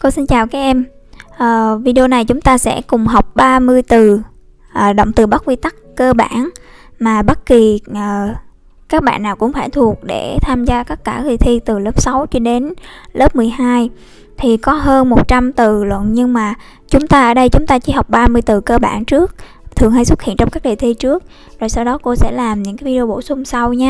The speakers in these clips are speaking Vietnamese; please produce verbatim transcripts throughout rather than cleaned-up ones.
Cô xin chào các em. uh, Video này chúng ta sẽ cùng học ba mươi từ uh, động từ bắt quy tắc cơ bản mà bất kỳ uh, các bạn nào cũng phải thuộc để tham gia tất cả kỳ thi từ lớp sáu cho đến lớp mười hai. Thì có hơn một trăm từ lận, nhưng mà chúng ta ở đây chúng ta chỉ học ba mươi từ cơ bản trước, thường hay xuất hiện trong các đề thi trước, rồi sau đó cô sẽ làm những cái video bổ sung sau nha.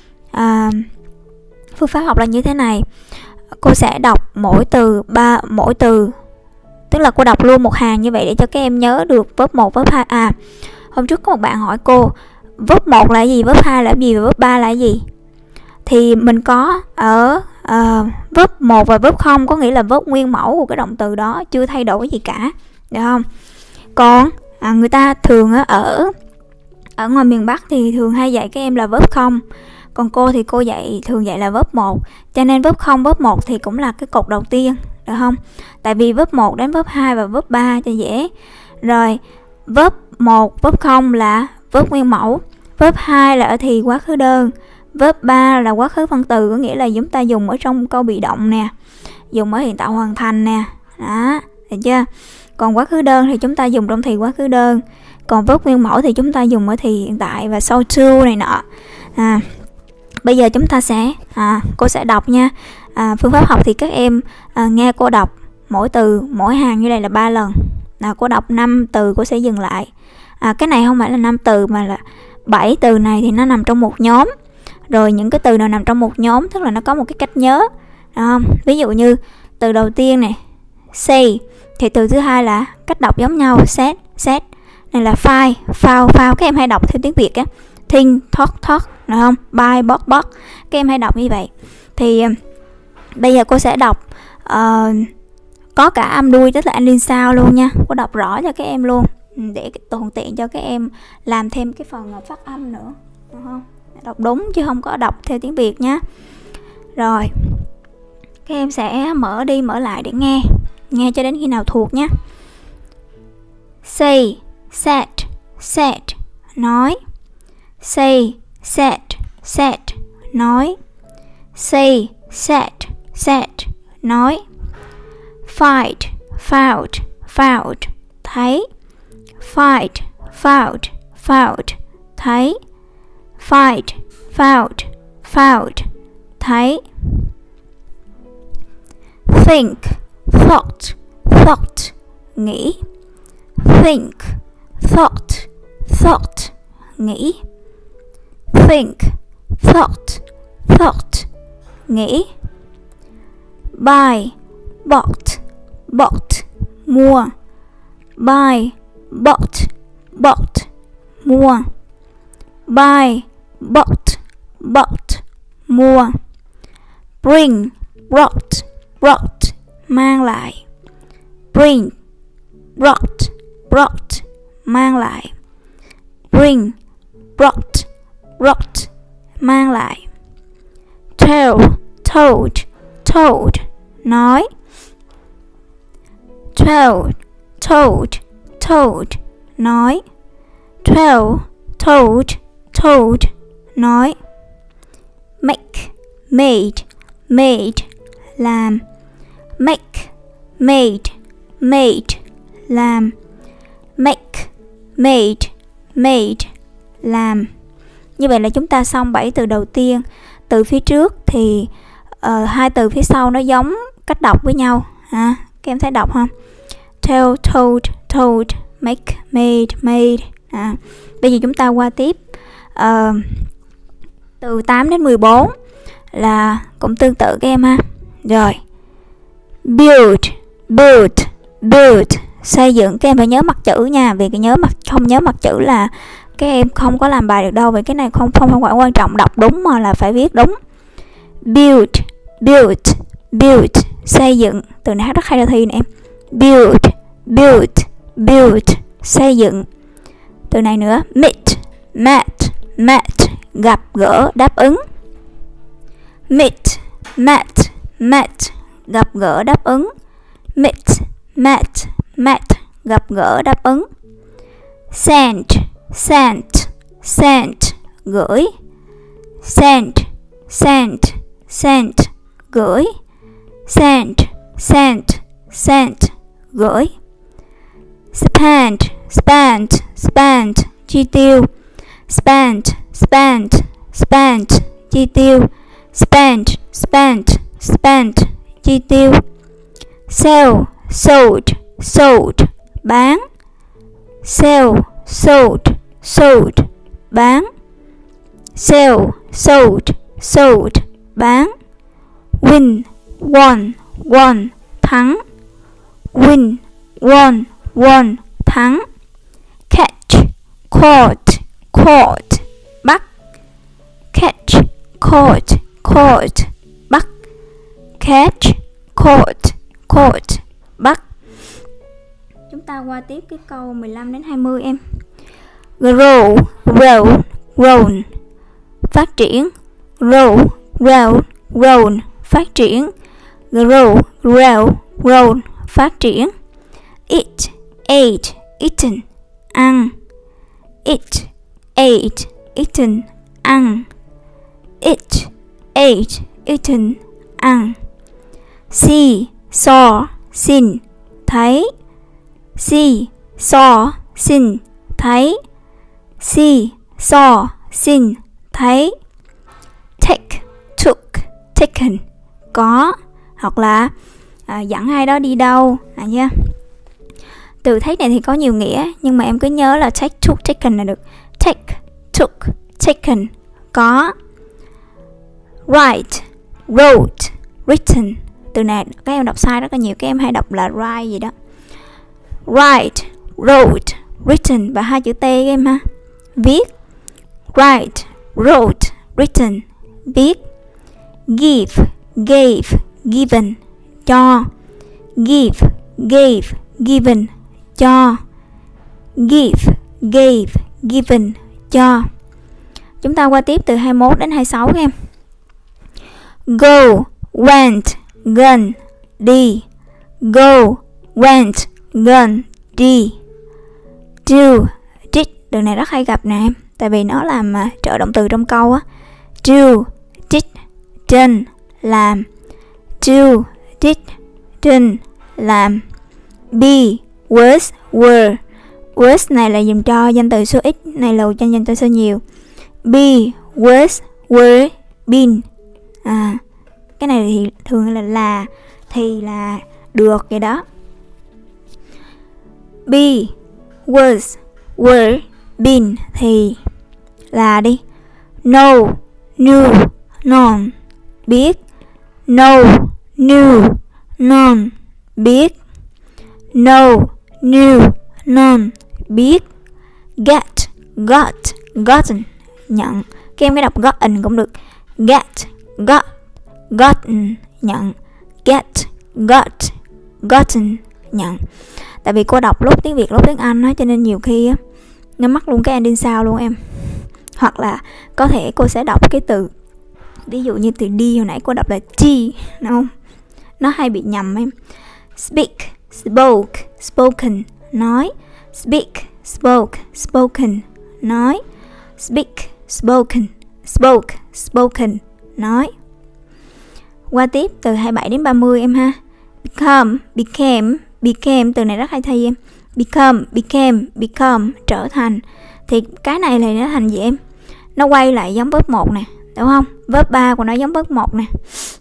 uh, Phương pháp học là như thế này. Cô sẽ đọc mỗi từ ba mỗi từ tức là cô đọc luôn một hàng như vậy để cho các em nhớ được verb một, verb hai. À, hôm trước có một bạn hỏi cô verb một là gì, verb hai là gì và verb ba là gì. Thì mình có ở uh, verb một và verb không, có nghĩa là verb nguyên mẫu của cái động từ đó, chưa thay đổi gì cả, được không? Còn à, người ta thường ở ở ngoài miền Bắc thì thường hay dạy các em là verb không. Còn cô thì cô dạy thường dạy là verb một. Cho nên verb không, verb một thì cũng là cái cột đầu tiên, được không? Tại vì verb một đến verb hai và verb ba cho dễ. Rồi, verb một, verb không là verb nguyên mẫu, verb hai là ở thì quá khứ đơn, verb ba là quá khứ phân từ, có nghĩa là chúng ta dùng ở trong câu bị động nè, dùng ở hiện tại hoàn thành nè. Đó, được chưa? Còn quá khứ đơn thì chúng ta dùng trong thì quá khứ đơn. Còn verb nguyên mẫu thì chúng ta dùng ở thì hiện tại và sau to này nọ. À, bây giờ chúng ta sẽ à, cô sẽ đọc nha. à, Phương pháp học thì các em à, nghe cô đọc mỗi từ, mỗi hàng như này là ba lần. à, Cô đọc năm từ cô sẽ dừng lại. à, Cái này không phải là năm từ mà là bảy từ này thì nó nằm trong một nhóm. Rồi những cái từ nào nằm trong một nhóm tức là nó có một cái cách nhớ, đúng không? Ví dụ như từ đầu tiên này say thì từ thứ hai là cách đọc giống nhau, set, set. Này là file, file, file. Các em hay đọc theo tiếng Việt á, think, talk, talk, được không? Buy, bought, bought. Các em hay đọc như vậy. Thì bây giờ cô sẽ đọc uh, có cả âm đuôi, tức là ending sound luôn nha. Cô đọc rõ cho các em luôn để thuận tiện cho các em làm thêm cái phần phát âm nữa, được không? Đọc đúng chứ không có đọc theo tiếng Việt nhé. Rồi, các em sẽ mở đi mở lại để nghe, nghe cho đến khi nào thuộc nhé. Say, set, set, nói. Say, set, set, nói. Say, set, set, nói. Fight, found, found, thấy. Fight, found, found, thấy. Fight, found, found, thấy. Think, thought, thought, nghĩ. Think, thought, thought, nghĩ. Think, thought, thought, nghĩ. Buy, bought, bought, mua. Buy, bought, bought, mua. Buy, bought, bought, mua. Bring, brought, brought, mang lại. Bring, brought, brought, mang lại. Bring, brought, brought, mang lại. Tell, told, told, nói. Tell, told, told, nói. Tell, told, told, nói. Make, made, made, làm. Make, made, made, làm. Make, made, made, làm. Như vậy là chúng ta xong bảy từ đầu tiên. Từ phía trước thì uh, hai từ phía sau nó giống cách đọc với nhau. à, Các em thấy đọc không? Tell, told, told, make, made, made. à, Bây giờ chúng ta qua tiếp. uh, Từ tám đến mười bốn là cũng tương tự các em ha. Rồi, build, build, build, xây dựng. Các em phải nhớ mặt chữ nha, vì cái nhớ mặt không nhớ mặt chữ là các em không có làm bài được đâu. Vì cái này không không không phải quan trọng đọc đúng mà là phải viết đúng. Build, build, build, xây dựng. Từ này rất hay ra thi nè em. Build, build, build, xây dựng. Từ này nữa. Meet, met, met, gặp gỡ, đáp ứng. Meet, met, met, gặp gỡ, đáp ứng. Meet, met, met, gặp gỡ, đáp ứng. Send, sent, sent, gửi. Send, sent, sent, gửi. Send, sent, sent, gửi. Spend, spent, spent, chi tiêu. Spent, spent, spent, chi tiêu. Spent, spent, spent, chi tiêu. Sell, sold, sold, bán. Sell, sold, sold, bán. Sell, sold, sold, bán. Win, won, won, thắng. Win, won, won, thắng. Catch, caught, caught, bắt. Catch, caught, caught, bắt. Catch, caught, caught, bắt. Chúng ta qua tiếp cái câu mười lăm đến hai mươi em. Grow, grow, grown, phát triển. Grow, grow, grown, phát triển. Grow, grow, grown, phát triển. Eat, ate, eaten, ăn. Eat, ate, eaten, ăn. Eat, ate, eaten, ăn. See, saw, seen, thấy. See, saw, seen, thấy. See, saw, seen, thấy. Take, took, taken, có. Hoặc là à, dẫn ai đó đi đâu à, nha. Từ take này thì có nhiều nghĩa, nhưng mà em cứ nhớ là take, took, taken là được. Take, took, taken, có. Write, wrote, written. Từ này các em đọc sai rất là nhiều, các em hay đọc là write gì đó. Write, wrote, written và hai chữ T các em ha. Viết. Write, wrote, written, viết. Give, gave, given, cho. Give, gave, given, cho. Give, gave, given, cho. Chúng ta qua tiếp từ hai mươi mốt đến hai mươi sáu các em. Go, went, gone, đi. Go, went, gone, đi. Do, did. Từ này rất hay gặp nè em, tại vì nó làm uh, trợ động từ trong câu á. Do, did, done, làm. Do, did, done, làm. Be, was, were. Was này là dùng cho danh từ số ít, này là cho danh từ số nhiều. Be, was, were, been. À, cái này thì thường là là, thì là, được vậy đó. Be, was, were, been thì là đi. Know, knew, known, biết. Know, knew, known, biết. Know, knew, known, biết. Get, got, gotten, nhận. Các em cái đọc gotten cũng được. Get, got, gotten, nhận. Get, got, gotten, nhận. Tại vì cô đọc lúc tiếng Việt lúc tiếng Anh á, cho nên nhiều khi á nó mắc luôn cái ending sound luôn em. Hoặc là có thể cô sẽ đọc cái từ, ví dụ như từ đi hồi nãy cô đọc là T, đúng không? Nó hay bị nhầm em. Speak, spoke, spoken, nói. Speak, spoke, spoken, nói. Speak, spoken, spoke, spoken, nói. Qua tiếp từ hai mươi bảy đến ba mươi em ha. Become, became, became, từ này rất hay thay em. Become, became, become, trở thành. Thì cái này là nó thành gì em? Nó quay lại giống verb một nè, đúng không? Verb ba của nó giống verb một nè.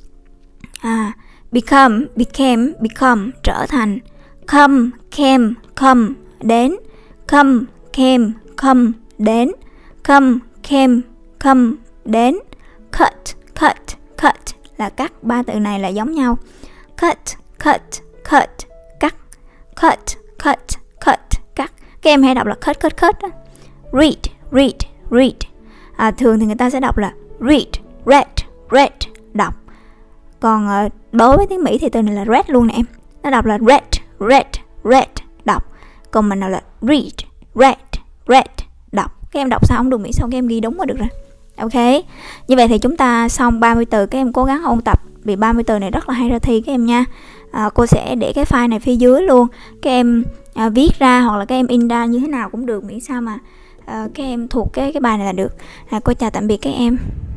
À, become, became, become, trở thành. Come, came, come, đến. Come, came, come, đến. Come, came, come, đến. Cut, cut, cut là cắt. Ba từ này là giống nhau. Cut, cut, cut, cắt. Cut, cut, cut, cắt. Các em hay đọc là cut, cut, cut. Read, read, read. À, thường thì người ta sẽ đọc là read, read, read, đọc. Còn uh, đối với tiếng Mỹ thì từ này là read luôn nè em. Nó đọc là read, read, read, đọc. Còn mình nào là read, read, read, đọc. Các em đọc sao không được Mỹ, sao các em ghi đúng mà được rồi. Ok. Như vậy thì chúng ta xong ba mươi từ. Các em cố gắng ôn tập, vì ba mươi từ này rất là hay ra thi các em nha. à, Cô sẽ để cái file này phía dưới luôn. Các em à, viết ra hoặc là các em in ra như thế nào cũng được, miễn sao mà à, các em thuộc cái, cái bài này là được. à, Cô chào tạm biệt các em.